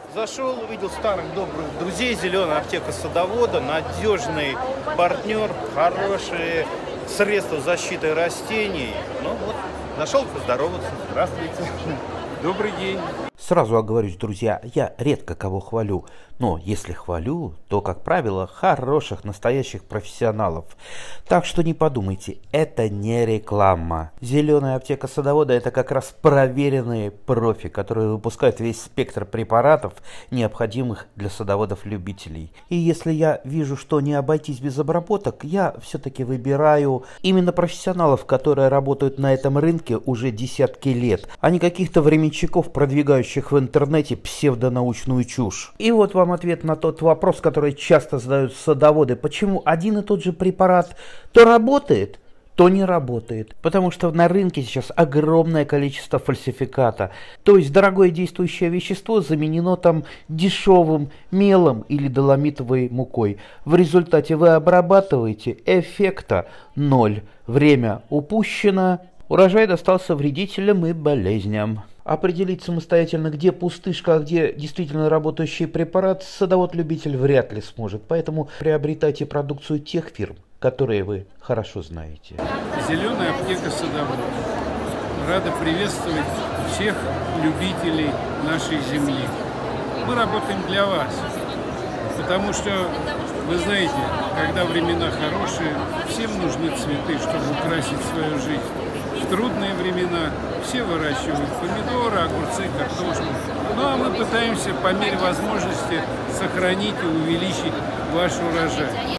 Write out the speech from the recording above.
Зашел, увидел старых добрых друзей, зеленая аптека садовода, надежный партнер, хорошие средства защиты растений. Ну вот, зашел поздороваться. Здравствуйте. Добрый день. Сразу оговорюсь, друзья, я редко кого хвалю, но если хвалю, то, как правило, хороших, настоящих профессионалов. Так что не подумайте, это не реклама. Зеленая аптека садовода — это как раз проверенные профи, которые выпускают весь спектр препаратов, необходимых для садоводов-любителей. И если я вижу, что не обойтись без обработок, я все-таки выбираю именно профессионалов, которые работают на этом рынке уже десятки лет, а не каких-то временщиков, продвигающих в интернете псевдонаучную чушь. И вот вам ответ на тот вопрос, который часто задают садоводы. Почему один и тот же препарат то работает, то не работает? Потому что на рынке сейчас огромное количество фальсификата. То есть дорогое действующее вещество заменено там дешевым мелом или доломитовой мукой. В результате вы обрабатываете, эффекта ноль. Время упущено, урожай достался вредителям и болезням. Определить самостоятельно, где пустышка, а где действительно работающий препарат, садовод-любитель вряд ли сможет. Поэтому приобретайте продукцию тех фирм, которые вы хорошо знаете. Зеленая аптека садовода. Рада приветствовать всех любителей нашей земли. Мы работаем для вас, потому что, вы знаете, когда времена хорошие, всем нужны цветы, чтобы украсить свою жизнь. В трудные времена все выращивают помидоры, огурцы, картошку. Ну а мы пытаемся по мере возможности сохранить и увеличить ваш урожай.